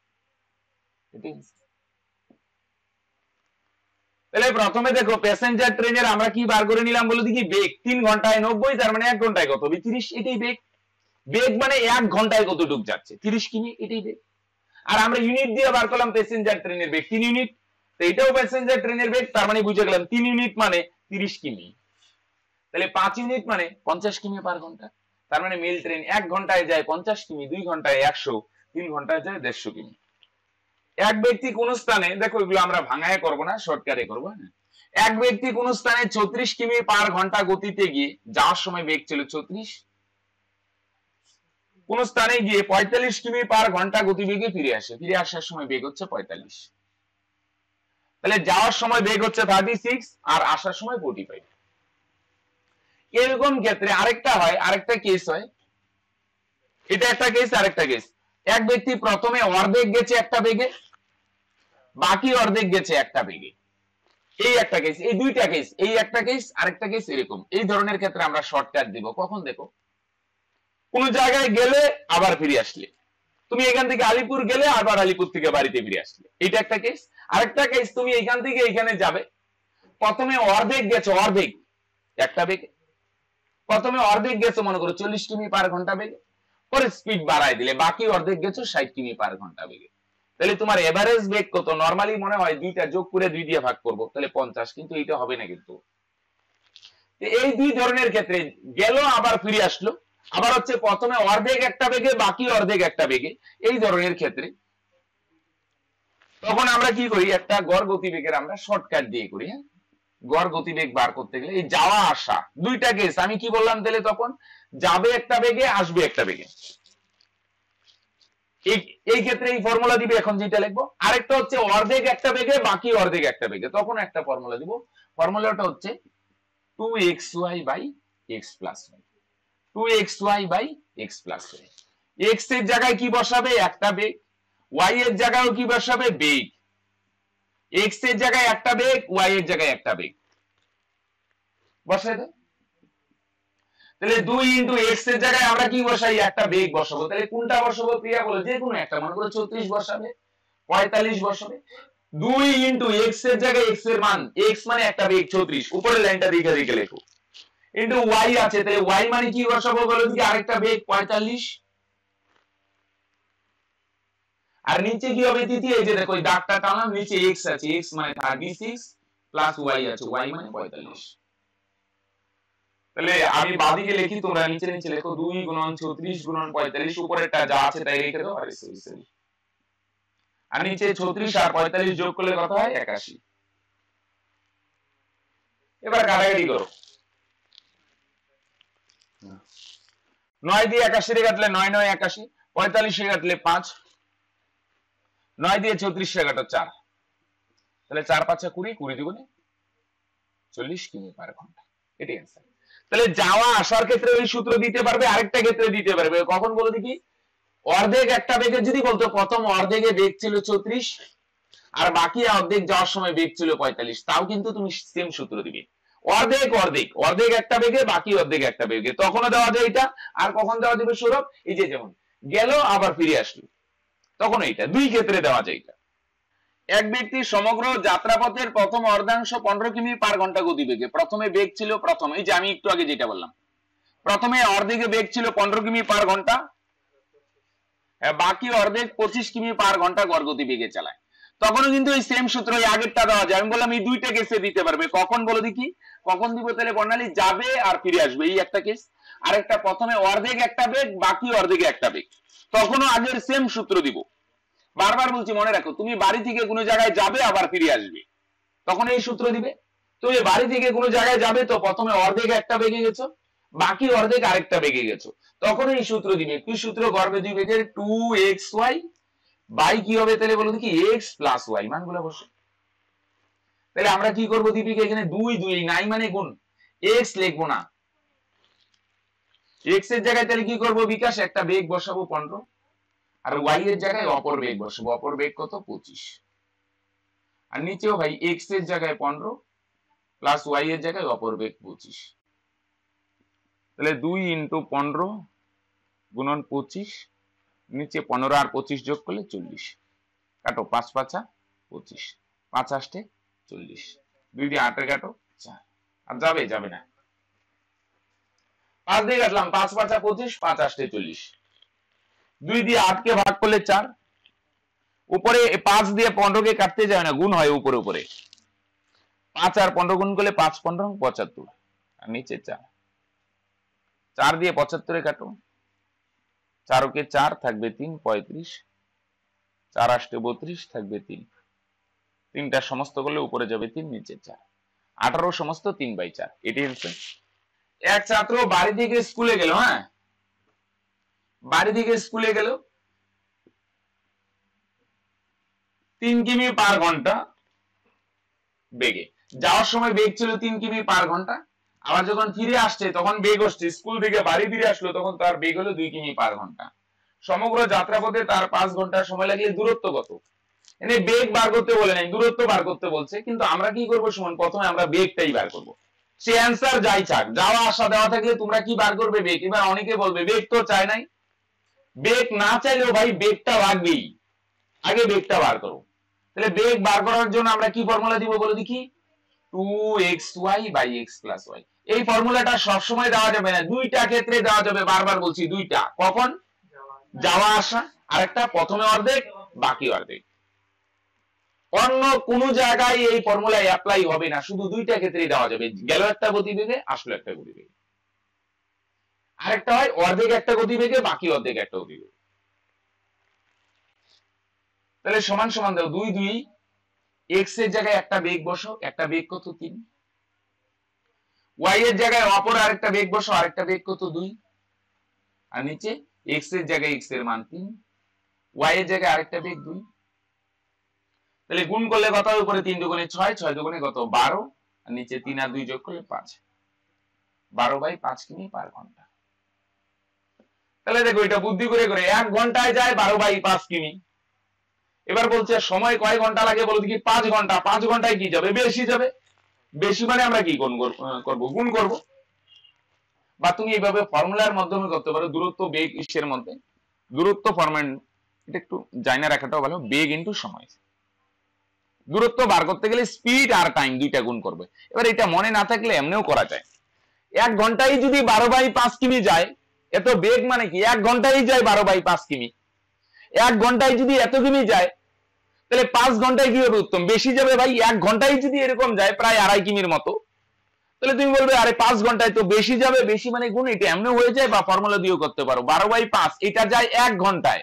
তাহলে প্রথমে দেখো প্যাসেঞ্জার ট্রেনের আমরা কি বার করে নিলাম বলো দেখি, বেগ তিন ঘন্টায় নব্বই, তার মানে এক ঘন্টায় কত হবে তিরিশ, এটাই বেগ। বেগ মানে এক ঘন্টায় কতটুক যাচ্ছে, তিরিশ কিমি, এটাই বেগ। আর আমরা ইউনিট দিয়ে বার করলাম প্যাসেঞ্জার ট্রেনের বেগ তিন ইউনিট, তো এটাও প্যাসেঞ্জার ট্রেনের বেগ, তার মানে বুঝে গেলাম তিন ইউনিট মানে তিরিশ কিমি, তাহলে পাঁচ ইউনিট মানে পঞ্চাশ কিমি পার ঘন্টা। তার মানে মেল ট্রেন এক ঘন্টায় যায় পঞ্চাশ কিমি, দুই ঘন্টায় একশো, তিন ঘন্টায় যায় দেড়শো কিমি। এক ব্যক্তি কোন স্থানে, দেখো এগুলো আমরা ভাঙায় করবো না, শর্টকাটে করবো। এক ব্যক্তি কোন স্থানে ছত্রিশ কিমি পার ঘন্টা গতিতে গিয়ে যাওয়ার সময় বেগ ছিল ছত্রিশ, কোন স্থানে গিয়ে পঁয়তাল্লিশ কিমি পার ঘন্টা গতিবেগে ফিরে আসে, ফিরে আসার সময় বেগ হচ্ছে পঁয়তাল্লিশ, তাহলে যাওয়ার সময় বেগ হচ্ছে থার্টি সিক্স আর আসার সময় ফোর্টি ফাইভ। এরকম ক্ষেত্রে আরেকটা হয়, আরেকটা কেস হয়, এটা একটা কেস, আরেকটা কেস। এক ব্যক্তি প্রথমে অর্ধেক গেছে একটা বেগে, বাকি অর্ধেক গেছে একটা বেগে, এই একটা কেস, এই দুইটা কেস, এই একটা কেস আরেকটা কেস এরকম। এই ধরনের ক্ষেত্রে আমরা শর্টকাট দিব কখন, দেখো কোন জায়গায় গেলে আবার ফিরে আসলে, তুমি এখান থেকে আলিপুর গেলে আবার আলিপুর থেকে বাড়িতে ফিরে আসলে, এটা একটা কেস। আরেকটা কেস, তুমি এখান থেকে এখানে যাবে, প্রথমে অর্ধেক গেছো, অর্ধেক একটা বেগে, প্রথমে অর্ধেক গেছো মনে করো চল্লিশ কিমি পার ঘন্টা বেগে, পরে স্পিড বাড়াই দিলে বাকি অর্ধেক গেছো ষাট কিমি পার ঘন্টা বেগে, তাহলে তোমার এভারেজ বেগ কত? নরমালি মনে হয় দুইটা যোগ করে দুই দিয়ে ভাগ করবো, তাহলে পঞ্চাশ, কিন্তু এটা হবে না। কিন্তু এই দুই ধরনের ক্ষেত্রে গেল আবার ফিরে আসলো, আবার হচ্ছে প্রথমে অর্ধেক একটা বেগে বাকি অর্ধেক একটা বেগে, এই ধরনের ক্ষেত্রে তখন আমরা কি করি, একটা গড় গতিবেগের আমরা শর্টকাট দিয়ে করি। হ্যাঁ, গড় গতিবেগ বার করতে গেলে এই যাওয়া আসা দুইটা কেস আমি কি বললাম, তাহলে তখন যাবে একটা বেগে আসবে একটা বেগে, এই ক্ষেত্রে এই ফর্মুলা দিবে এখন যেটা লিখবো। আরেকটা হচ্ছে অর্ধেক একটা বেগে বাকি অর্ধেক একটা বেগে, তখন একটা ফর্মুলা দিব, ফর্মুলাটা হচ্ছে two x y by x plus y, two x y by x plus y. X এর জায়গায় কি বসাবে, একটা বেগ, ওয়াই এর জায়গায় কি বসাবে, বেগ। এক্স এর জায়গায় একটা বেগ, ওয়াই এর জায়গায় একটা বেগ বসাই দেয়, তাহলে দুই ইন্টু এক্স এর জায়গায় আমরা কি বসাই, একটা বেগ বসাবো, তাহলে কোনটা বসাবো প্রিয়া বলে, যে কোনো একটা, মনে করো ছত্রিশ বসাবে, পঁয়তাল্লিশ বসাবে। দুই ইন্টু এক্স এর জায়গায় এক্স এর মান, এক্স মানে একটা বেগ ছত্রিশ, উপরের লাইনটা দিকে দিকে লেখো, ইন্টু ওয়াই আছে, তাহলে ওয়াই মানে কি বসাবো বলো দিকে, আরেকটা বেগ পঁয়তাল্লিশ, আর নিচে কি হবে তৃতীয়, এই যে দেখো এই দাগটা টানলাম, নিচে এক্স আছে, এক্স মানে থার্টি সিক্স প্লাস ওয়াই আছে, ওয়াই মানে পঁয়তাল্লিশ। তাহলে আমি বাদিকে লিখি, তোমরা নিচে নিচে লেখো, দুই গুণন ছত্রিশ গুণন পঁয়তাল্লিশ, উপরেরটা যা আছে তাই রেখে দাও, আর সরি সরি, আর নিচে ছত্রিশ আর পঁয়তাল্লিশ যোগ করলে কত হয়, একাশি। এবার কাটাকাটি করো, নয় দিয়ে একাশি রে কাটলে নয় নয় একাশি, পঁয়তাল্লিশে কাটলে পাঁচ, নয় দিয়ে চৌত্রিশে কাটো চার, তাহলে চার পাঁচা কুড়ি, কুড়ি দুগুণে চল্লিশ কিমি পার ঘন্টা, এটাই অ্যান্সার। তাহলে যাওয়া আসার ক্ষেত্রে ওই সূত্র দিতে পারবে, আরেকটা ক্ষেত্রে দিতে পারবে, কখন বলো দেখি, অর্ধেক একটা বেগে যদি বলতো, প্রথম অর্ধেকে বেগ ছিল চৌত্রিশ আর বাকি অর্ধেক যাওয়ার সময় বেগ ছিল পঁয়তাল্লিশ, তাও কিন্তু তুমি সেম সূত্র দিবে, অর্ধেক অর্ধেক, অর্ধেক একটা বেগে বাকি অর্ধেক একটা বেগে, তখনও দেওয়া যায় এটা। আর কখন দেওয়া যাবে সৌরভ, এই যে যেমন গেল আবার ফিরে আসলো, তখন এইটা, দুই ক্ষেত্রে দেওয়া যায় এটা। এক ব্যক্তি সমগ্র যাত্রাপথের প্রথম অর্ধাংশ পনেরো কিমি পার ঘন্টা গতিবেগে, প্রথমে বেগ ছিল, প্রথম এই যে আমি একটু আগে যেটা বললাম, প্রথমে অর্ধেকে বেগ ছিল পনেরো কিমি পার ঘন্টা, বাকি অর্ধেক পঁচিশ কিমি পার ঘন্টা গড় গতিবেগে চালায়, তখনও কিন্তু এই সেম সূত্র, এই আগেরটা দেওয়া যায়। আমি বললাম এই দুইটা কেসে দিতে পারবে, কখন বলো দেখি, কখন দিব, তাহলে বর্ণালী যাবে আর ফিরে আসবে, এই একটা কেস। আরেকটা প্রথমে অর্ধেক একটা বেগ বাকি অর্ধেকে একটা বেগ, তখনও আগের সেম সূত্র দিব। বারবার বলছি মনে রাখো, তুমি বাড়ি থেকে কোনো জায়গায় যাবে আবার ফিরে আসবে, তখন এই সূত্র দিবে। তুমি বাড়ি থেকে কোনো জায়গায় যাবে, তো প্রথমে অর্ধেক একটা বেগে গেছো বাকি অর্ধেক আরেকটা বেগে গেছো, তখন এই সূত্র দিবে, কি সূত্র, গড় গতিবেগের টু এক্স ওয়াই বাই কি হবে, তাহলে বলো দেখি এক্স প্লাস ওয়াই, মানগুলো বসে। তাহলে আমরা কি করবো দীপিকা, এখানে দুই দুই নাই মানে গুণ, এক্স লিখবো না, এক্স এর জায়গায় তাহলে কি করবো বিকাশ, একটা বেগ বসাবো পনেরো, আর ওয়াই এর জায়গায় অপর বেগ বসাবো, অপর বেগ কত, পঁচিশ, আর নিচেও ভাই এক্স এর জায়গায় পনেরো প্লাস ওয়াই এর জায়গায় অপর বেগ পঁচিশ, তাহলে দুই ইন্টু পনেরো গুণন পঁচিশ, নিচে পনেরো আর পঁচিশ যোগ করলে চল্লিশ, কাটো পাঁচ পাঁচা পঁচিশ, পাঁচ আষ্টে চল্লিশ, দুই দিয়ে আটের কাটো চার, আর যাবে যাবে না, পাঁচ দিয়ে কাটলাম, পাঁচ পাঁচা পঁচিশ, পাঁচ আষ্টে চল্লিশ, দুই দিয়ে আটকে ভাগ করলে চার, উপরে পাঁচ দিয়ে পনেরোকে কাটতে যায় না, গুণ হয় উপরে উপরে, পাঁচ আর পনেরো গুণ করলে পাঁচ পনেরো পঁচাত্তর, আর নিচে চার, চার দিয়ে পঁচাত্তরে কাটো, চারকে চার থাকবে তিন পঁয়ত্রিশ, চার আষ্টে বত্রিশ থাকবে তিন, তিনটা সমস্ত করলে উপরে যাবে তিন নিচে চার, আঠারো সমস্ত তিন বাই চার, এটি হচ্ছে। এক ছাত্র বাড়ি থেকে স্কুলে গেল, হ্যাঁ বাড়ি থেকে স্কুলে গেল তিন কিমি পার ঘন্টা বেগে, যাওয়ার সময় বেগ ছিল তিন কিমি পার ঘন্টা, আবার যখন ফিরে আসছে তখন বেগ হচ্ছে, স্কুল থেকে বাড়ি ফিরে আসলো তখন তার বেগ হলো দুই কিমি পার ঘন্টা, সমগ্র যাত্রাপথে তার পাঁচ ঘন্টা সময় লাগলে দূরত্ব কত? এনে বেগ বার করতে বলে নাই, দূরত্ব বার করতে বলছে, কিন্তু আমরা কি করবো সুমন, প্রথমে আমরা বেগটাই বার করবো, সে অ্যান্সার যাই চাক, যাওয়া আসা দেওয়া থাকলে তোমরা কি বার করবে? বেগ। এবার অনেকে বলবে বেগ তো চায় নাই, বেগ না চাইলেও ভাই বেগটা লাগবেই, আগে বেগটা বার করো, তাহলে বেগ বার করার জন্য আমরা কি ফর্মুলা দিব বলে দেখি, two x y by x plus y, এই ফর্মুলাটা সবসময় দেওয়া যাবে না, দুইটা ক্ষেত্রে দেওয়া যাবে, বারবার বলছি দুইটা, কখন? যাওয়া আসা, আরেকটা প্রথমে অর্ধেক বাকি অর্ধেক, অন্য কোন জায়গায় এই ফর্মুলা অ্যাপ্লাই হবে না, শুধু দুইটা ক্ষেত্রেই দেওয়া যাবে, গেল একটা গতিবেগে আসলো একটা গতিবেগে, আরেকটা হয় অর্ধেক একটা গতিবেগে বাকি অর্ধেক একটা গতিবেগে, তাহলে সমান সমান দাও, দুই দুই এক্স এর জায়গায় একটা বেগ বসো, একটা বেগ কত? তিন, ওয়াই এর জায়গায় অপর আরেকটা বেগ বসো, আরেকটা বেগ কত? দুই, আর নিচে এক্স এর জায়গায় এক্স এর মান তিন, ওয়াই এর জায়গায় আরেকটা বেগ দুই, তাহলে গুণ করলে কত হয়? উপরে তিন দুগুণে ছয়, ছয় দুগুণে কত? বারো, আর নিচে তিন আর দুই যোগ করলে পাঁচ, বারো বাই পাঁচ কিমি পার ঘন্টা। তাহলে দেখো এটা বুদ্ধি করে করে এক ঘন্টায় যায় বারো বাই পাঁচ কিমি। এবার বলছে সময় কয় ঘন্টা লাগে বলো দেখি? পাঁচ ঘন্টা। পাঁচ ঘন্টায় কি যাবে? বেশি যাবে। বেশি মানে আমরা কি করবো? গুণ করব। বা তুমি এইভাবে ফর্মুলার মাধ্যমে করতে পারো, দূরত্ব বেগ ইসের মধ্যে, দূরত্ব ফরম্যাট এটা একটু জানা রাখাটাও ভালো, বেগ ইন্টু সময়। দূরত্ব বার করতে গেলে স্পিড আর টাইম দুইটা গুণ করবে। এবার এটা মনে না থাকলে এমনিও করা যায়। এক ঘন্টায় যদি বারো বাই পাঁচ কিমি যায়, এত বেগ মানে কি? এক ঘন্টায় যায় বারো বাই পাঁচ কিমি। এক ঘন্টায় যদি এত কিমি যায়, তাহলে পাঁচ ঘন্টায় কি হবে উত্তম? বেশি যাবে ভাই। এক ঘন্টায় যদি এরকম যায় প্রায় আড়াই কিমির মতো, তাহলে তুমি বলবে আরে পাঁচ ঘন্টায় তো বেশি যাবে। বেশি মানে গুণ, এটা এমনি হয়ে যায় বা ফর্মুলা দিয়েও করতে পারো। বারো বাই পাঁচ এটা যায় এক ঘন্টায়।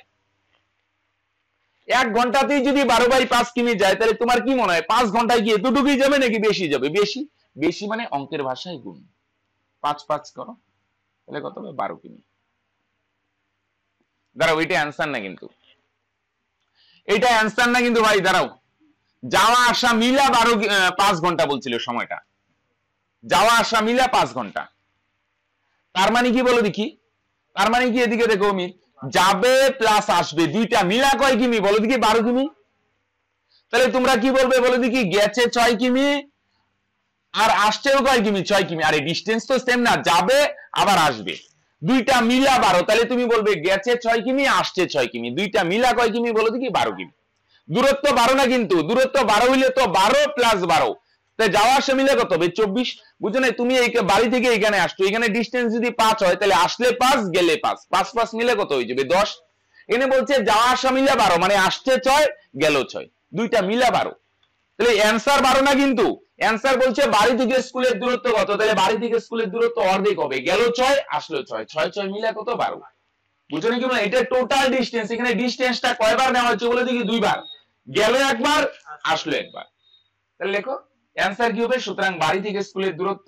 এক ঘন্টাতেই যদি বারো বাই পাঁচ কিমি যায়, তাহলে তোমার কি মনে হয় পাঁচ ঘন্টায় কি এতটুকুই যাবে নাকি বেশি যাবে? বেশি। বেশি মানে অঙ্কের ভাষায় গুণ। পাঁচ পাঁচ করো, তাহলে কত হবে? বারো কিমি। দাঁড়াও, এটা অ্যান্সার না কিন্তু, এটা অ্যান্সার না কিন্তু ভাই। দাঁড়াও, যাওয়া আসা মিলা বারো পাঁচ ঘন্টা বলছিল সময়টা, যাওয়া আসা মিলা পাঁচ ঘন্টা। তার মানে কি বলো দেখি? তার মানে কি? এদিকে দেখো, আমি যাবে প্লাস আসবে দুইটা মিলা কয় কিমি বলো দেখি? বারো কিমি। তাহলে তোমরা কি বলবে বলো দেখি? গেছে ছয় কিমি আর আসছেও কয় কিমি? ছয় কিমি। আরে ডিস্টেন্স তো সেম না, যাবে আবার আসবে, দুইটা মিলা বারো। তাহলে তুমি বলবে গেছে ছয় কিমি আসছে ছয় কিমি, দুইটা মিলা কয় কিমি বলো দেখি? বারো কিমি। দূরত্ব বারো না কিন্তু, দূরত্ব বারো হইলে তো বারো প্লাস বারো, তাই যাওয়া আসা মিলে কত হবে? চব্বিশ। বুঝো না? তুমি এই বাড়ি থেকে এখানে আসছো, এখানে ডিস্টেন্স যদি পাঁচ হয়, তাহলে আসলে পাঁচ গেলে পাঁচ, পাঁচ পাঁচ মিলে কত হয়ে যাবে? দশ। এখানে বলছে যাওয়া আসা মিলে বারো, মানে আসছে ছয় গেল ছয়, দুইটা মিলা বারো। তাহলে অ্যান্সার বারো না কিন্তু, অ্যান্সার বলছে বাড়ি থেকে স্কুলের দূরত্ব কত? তাহলে বাড়ি থেকে স্কুলের দূরত্ব অর্ধেক হবে, গেল ছয় আসলো ছয়, ছয় ছয় মিলে কত? বারো। বুঝছো নাকি? এটা টোটাল ডিস্টেন্স। এখানে ডিস্টেন্সটা কয়বার নেওয়া হচ্ছে বলে দেখি? দুইবার, গেল একবার আসলো একবার। তাহলে লেখো অ্যান্সার কি হবে? সুতরাং বাড়ি থেকে স্কুলের দূরত্ব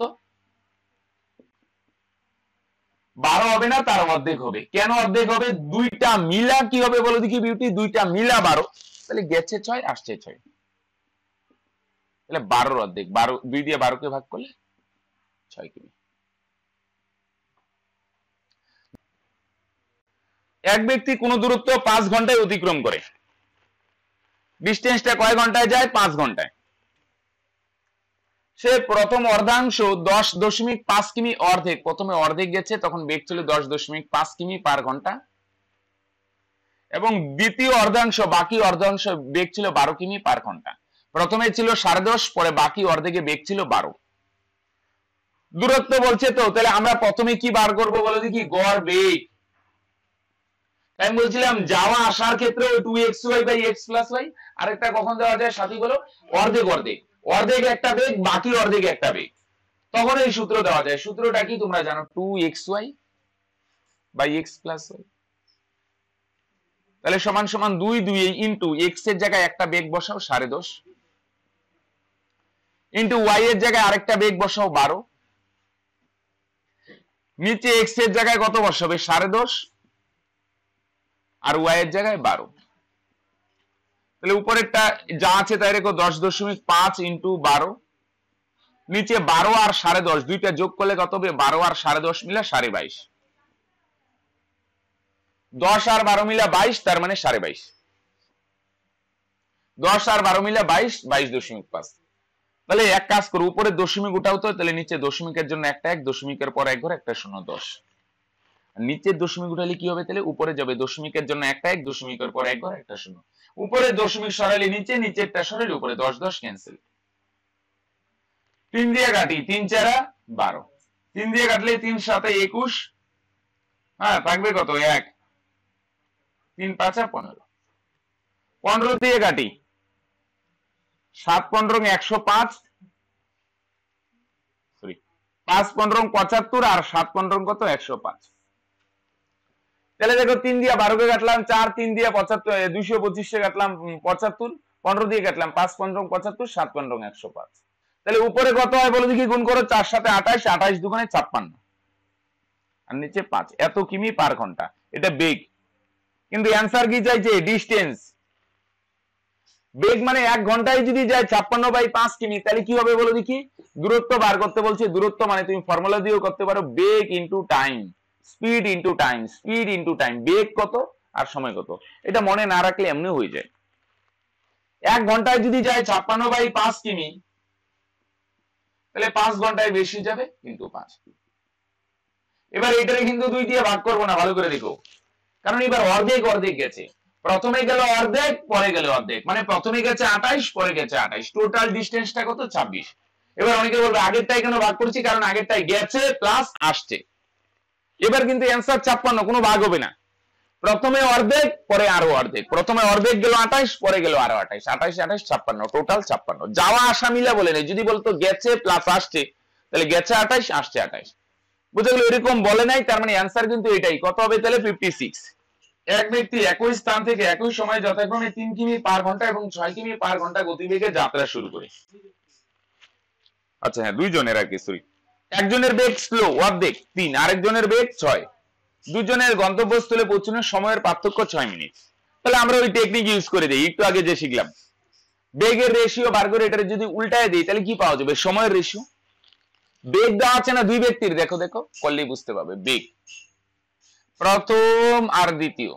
বারো হবে না, তার অর্ধেক হবে। কেন অর্ধেক হবে? দুইটা মিলা কি হবে বলো দেখি বিউটি? দুইটা মিলা বারো, তাহলে গেছে ছয় আসছে ছয়, তাহলে বারোর অর্ধেক। বারো দুই দিয়ে বারোকে ভাগ করলে ছয় কিমি। এক ব্যক্তি কোন দূরত্ব পাঁচ ঘন্টায় অতিক্রম করে, ডিস্টেন্সটা কয় ঘন্টায় যায়? পাঁচ ঘন্টায়। সে প্রথম অর্ধাংশ দশ দশমিক পাঁচ কিমি অর্ধেক, প্রথমে অর্ধেক গেছে তখন বেগ ছিল দশ দশমিক পাঁচ কিমি পার ঘন্টা, এবং দ্বিতীয় অর্ধাংশ বাকি অর্ধাংশ বেগ ছিল বারো কিমি পার ঘন্টা। প্রথমে ছিল সাড়ে দশ, পরে বাকি অর্ধেকে বেগ ছিল বারো। দূরত্ব বলছে তো, তাহলে আমরা প্রথমে কি বার করবো বলো দেখি? গড় বেগ। আমি বলছিলাম যাওয়া আসার ক্ষেত্রে two x y by x plus y, আরেকটা কখন দেওয়া যায় সাথী বলো? অর্ধেক অর্ধেক, অর্ধেক একটা বেগ বাকি অর্ধেক একটা বেগ, তখন এই সূত্র দেওয়া যায়। সূত্রটা কি তোমরা জানো? Two x y by x plus y, তাহলে সমান সমান দুই দুই ইন্টু এক্স এর জায়গায় একটা বেগ বসাও সাড়ে দশ, ইন্টু ওয়াই এর জায়গায় আরেকটা বেগ বসাও বারো, নিচে এক্স এর জায়গায় কত বসাবে? সাড়ে দশ, আর ওয়াই এর জায়গায় বারো। তাহলে উপরেরটা যা আছে তাই রেখো, দশ দশমিক পাঁচ ইন্টু বারো, নিচে বারো আর সাড়ে দশ দুইটা যোগ করলে কত হবে? বারো আর সাড়ে দশ মিলে সাড়ে বাইশ, দশ আর বারো মিলে বাইশ, তার মানে সাড়ে বাইশ। দশ আর বারো মিলে বাইশ, বাইশ দশমিক পাঁচ। তাহলে এক কাজ করো, উপরে দশমিক উঠাও তো, তাহলে নিচে দশমিকের জন্য একটা এক, দশমিকের পর এক ঘর একটা শূন্য, দশ। নিচের দশমিক উঠালে কি হবে? তাহলে উপরে যাবে দশমিকের জন্য একটা এক, দশমিকের পর এক ঘর একটা শূন্য, উপরে দশমিক সরালে নিচে, নিচেরটা সরালে উপরে, দশ দশ ক্যান্সেল। তিন দিয়ে কাটি, তিন চারা বারো, তিন দিয়ে কাটলে তিন সাথে একুশ, হ্যাঁ থাকবে কত? এক, তিন পাঁচা পনেরো, পনেরো দিয়ে কাটি, সাত পনেরো একশো পাঁচ, সরি পাঁচ পনেরো পঁচাত্তর, আর সাত পনেরো কত? একশো পাঁচ। তাহলে দেখো তিন দিয়ে বারোকে কাটলাম চার, তিন দিয়ে পঁচাত্তর দুইশো পঁচিশে কাটলাম পঁচাত্তর, পনেরো দিয়ে কাটলাম পাঁচ পনেরো পঁচাত্তর, সাত পনেরো একশো পাঁচ। তাহলে উপরে কত হয় বলো দেখি? গুণ করো, চার সাথে আঠাশ, আঠাশ দুগুণে ছাপ্পান্ন, আর নিচে পাঁচ, এত কিমি পার ঘন্টা। এটা বেগ, কিন্তু অ্যান্সার কি চাইছে? ডিস্টেন্স। বেগ মানে এক ঘন্টায় যদি যায় ছাপ্পান্ন বাই পাঁচ কিমি, তাহলে কি হবে বলো দেখি? দূরত্ব বার করতে বলছে। দূরত্ব মানে তুমি ফর্মুলা দিয়েও করতে পারো, বেগ into time, speed into time, speed into time. বেগ কত আর সময় কত, এটা মনে না রাখলে এমনি হয়ে যায়। এক ঘন্টায় যদি যায় ছাপ্পান্ন বাই পাঁচ কিমি, তাহলে পাঁচ ঘন্টায় বেশি যাবে কিন্তু পাঁচ। এবার এটারে কিন্তু দুই দিয়ে ভাগ করবো না, ভালো করে দেখো, কারণ এবার অর্ধেক অর্ধেক গেছে। প্রথমে গেল অর্ধেক, পরে গেল অর্ধেক, মানে প্রথমে গেছে আঠাইশ, পরে গেছে আঠাইশ, টোটাল ডিস্টেন্সটা কত? ছাব্বিশ। এবার অনেকে বলবে আগেরটাই কেন ভাগ করছি? কারণ আগেরটাই গেছে প্লাস আসছে। এবার কিন্তু অ্যান্সার ছাপ্পান্ন, কোনো ভাগ হবে না। প্রথমে অর্ধেক, পরে আরো অর্ধেক, প্রথমে অর্ধেক গেল আঠাইশ, পরে গেল আরো আঠাইশ, আঠাইশ আঠাইশ ছাপ্পান্ন, টোটাল ছাপ্পান্ন। যাওয়া আসা মিলা বলে নেই, যদি বলতো গেছে প্লাস আসছে, তাহলে গেছে আঠাইশ, আসছে আঠাইশ, বুঝে গেল? এরকম বলে নাই, তার মানে অ্যান্সার কিন্তু এটাই। কত হবে তাহলে? Fifty six. এক ব্যক্তি একই স্থান থেকে একই সময় যথাক্রমে তিন কিমি পার ঘন্টা এবং ছয় কিমি পার ঘন্টা গতিবেগে যাত্রা শুরু করে। আচ্ছা হ্যাঁ, দুইজনের আর কি, সরি। একজনের বেগ স্লো অর্ধেক তিন, আরেকজনের বেগ ছয়, দুজনের গন্তব্যস্থলে পৌঁছানোর সময়ের পার্থক্য ছয় মিনিট। তাহলে আমরা ওই টেকনিক ইউজ করে দিই, একটু আগে যে শিখলাম। বেগের রেশিও বার করে এটা যদি উল্টায় দিই, তাহলে কি পাওয়া যাবে? সময়ের রেশিও। বেগ দেওয়া আছে না দুই ব্যক্তির, দেখো দেখো করলেই বুঝতে পারবে। বেগ প্রথম আর দ্বিতীয়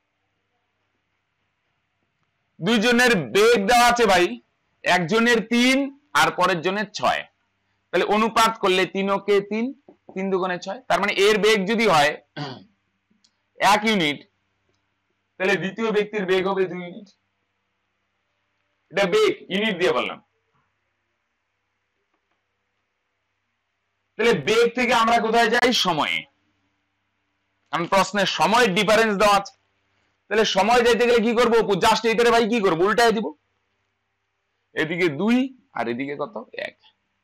দুইজনের বেগ দেওয়া আছে ভাই, একজনের তিন আর পরের জনের ছয়, তাহলে অনুপাত করলে তিন ওকে তিন, তিন দুগুণে ছয়, তার মানে এর বেগ যদি হয় এক ইউনিট, তাহলে দ্বিতীয় ব্যক্তির বেগ হবে দুই ইউনিট। এটা বেগ, ইউনিট দিয়ে বললাম। তাহলে বেগ থেকে আমরা কোথায় যাই? সময়ে। কারণ প্রশ্নে সময়ের ডিফারেন্স দেওয়া আছে, তাহলে সময় যাইতে গেলে কি করবো? জাস্ট এইটারে ভাই কি করবো? উল্টায় দিব, এদিকে দুই আর এদিকে কত? এক।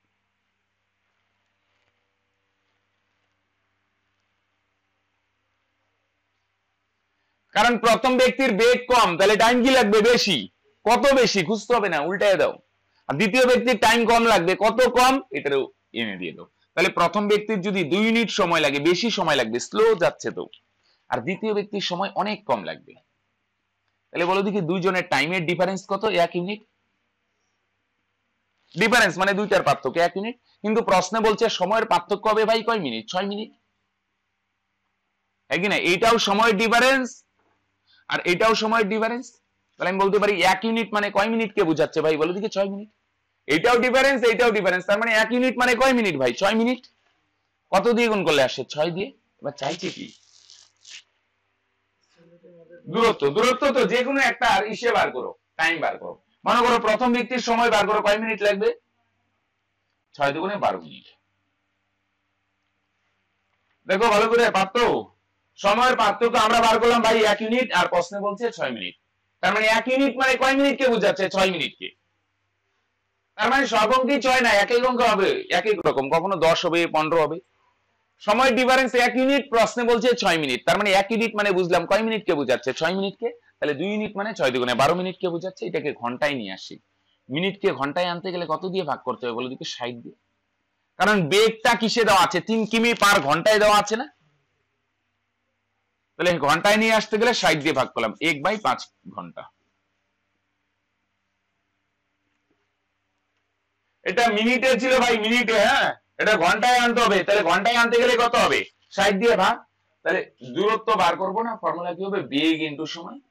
কারণ প্রথম ব্যক্তির বেগ কম, তাহলে টাইম কি লাগবে? বেশি। কত বেশি খুঁজতে হবে না, উল্টায় দাও। আর দ্বিতীয় ব্যক্তির টাইম কম লাগবে, কত কম? এটারও এনে দিয়ে দাও। তাহলে প্রথম ব্যক্তির যদি দুই ইউনিট সময় লাগে, বেশি সময় লাগবে, স্লো যাচ্ছে তো, আর দ্বিতীয় ব্যক্তির সময় অনেক কম লাগবে। তাহলে বলো দেখি দুইজনের টাইমের ডিফারেন্স কত? এক ইউনিট। ডিফারেন্স মানে দুইটার পার্থক্য এক ইউনিট, কিন্তু প্রশ্নে বলছে সময়ের পার্থক্য হবে ভাই কয় মিনিট? ছয় মিনিট। হ্যাঁ কিনা? এইটাও সময়ের ডিফারেন্স আর এটাও সময়ের ডিফারেন্স, তাহলে আমি বলতে পারি এক ইউনিট মানে কয় মিনিটকে বোঝাচ্ছে ভাই বলো দিকে? ছয় মিনিট। এটাও ডিফারেন্স, এটাও ডিফারেন্স, তার মানে এক ইউনিট মানে কয় মিনিট ভাই? ছয় মিনিট। কত দিয়ে গুণ করলে আসে? ছয় দিয়ে। এবার চাইছে কি? দূরত্ব। দূরত্ব তো যে কোনো একটা ইসে বার করো, টাইম বার করো। মনে করো প্রথম ব্যক্তির সময় বার করো, কয় মিনিট লাগবে? ছয় দুগুণে বারো মিনিট। দেখো ভালো করে পার্থক্য, সময়ের পার্থক্য আমরা বার করলাম ভাই এক ইউনিট, আর প্রশ্নে বলছে ছয় মিনিট। তার মানে এক ইউনিট মানে কয় মিনিটকে বোঝাচ্ছে? ছয় মিনিটকে। তার মানে সব অঙ্কই ছয় না, এক এক অঙ্ক হবে এক এক রকম, কখনো দশ হবে, পনেরো হবে। সময় ডিফারেন্স এক ইউনিট, প্রশ্নে বলছে ছয় মিনিট, তার মানে এক ইউনিট মানে বুঝলাম কয় মিনিটকে বোঝাচ্ছে? ছয় মিনিটকে। তাহলে দুই ইউনিট মানে ছয় দুগুণে বারো মিনিটকে বোঝাচ্ছে। এটাকে ঘন্টায় নিয়ে আসি। মিনিটকে ঘন্টায় আনতে গেলে কত দিয়ে ভাগ করতে হবে বলো দিকে? ষাট দিয়ে। কারণ বেগটা কিসে দেওয়া আছে? তিন কিমি পার ঘন্টায় দেওয়া আছে না? তাহলে ঘন্টায় নিয়ে আসতে গেলে ষাট দিয়ে ভাগ করলাম, এক বাই পাঁচ ঘন্টা। এটা মিনিটে ছিল ভাই, মিনিটে। হ্যাঁ, এটা ঘন্টায় আনতে হবে, তাহলে ঘন্টায় আনতে গেলে কত হবে? ষাট দিয়ে ভাগ। তাহলে দূরত্ব বার করবো না, ফর্মুলা কি হবে? বেগ ইন্টু সময়।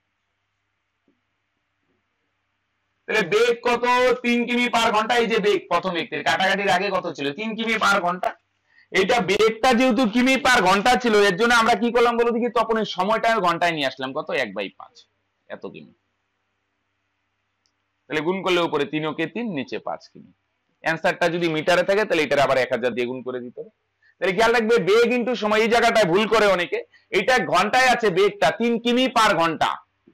তাহলে বেগ কত? তিন কিমি পার ঘন্টা। এই যে বেগ প্রথম ব্যক্তির, কাটাকাটির আগে কত ছিল? তিন কিমি পার ঘন্টা। এটা বেগটা যেহেতু কিমি পার ঘন্টা ছিল, এর জন্য আমরা কি করলাম বলো দেখি? তখন এই সময়টা ঘন্টায় নিয়ে আসলাম, কত? এক বাই পাঁচ, এত কিমি। তাহলে গুণ করলে উপরে তিন ওকে তিন, নিচে পাঁচ কিমি। অ্যান্সারটা যদি মিটারে থাকে তাহলে এটার আবার এক হাজার দিয়ে গুণ করে দিতে হবে। তাহলে খেয়াল রাখবে বেগ ইন্টু সময়, এই জায়গাটায় ভুল করে অনেকে। এটা ঘন্টায় আছে বেগটা তিন কিমি পার ঘন্টা,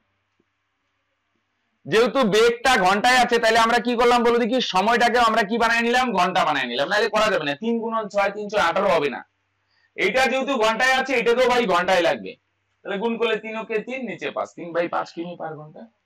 যেহেতু বেগটা ঘন্টায় আছে তাহলে আমরা কি করলাম বলো দেখি? সময়টাকে আমরা কি বানায় নিলাম? ঘন্টা বানায় নিলাম, নাহলে করা যাবে না। তিন গুণন ছয়, তিন ছয় আঠারো হবে না। এইটা যেহেতু ঘন্টায় আছে, এটাকেও ভাই ঘন্টায় লাগবে। তাহলে গুণ করলে তিন ওকে তিন, নিচে পাঁচ, তিন বাই পাঁচ কিমি পার ঘন্টা।